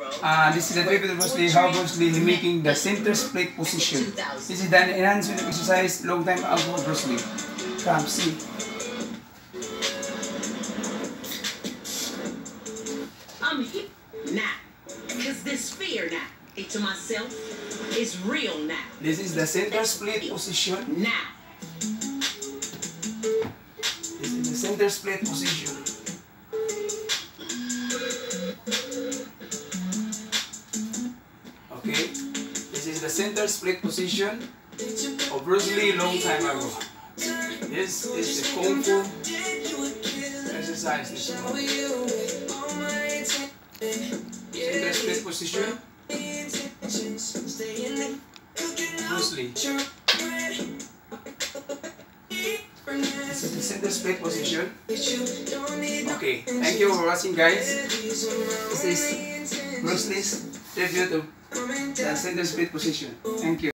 This is the tribute of Bruce Lee, how Bruce Lee making the center split position. This is the enhancement exercise long time ago Bruce Lee. Come see. I'm hip now, because this fear now, to myself, is real now. This is the center split position. Now. This is the center split position. Okay, this is the center split position of Bruce Lee long time ago. This is the Kung Fu exercise. This one. Center split position. Bruce Lee. This is the center split position. Okay, thank you for watching, guys. This is Bruce Lee's review of the center split position. Thank you.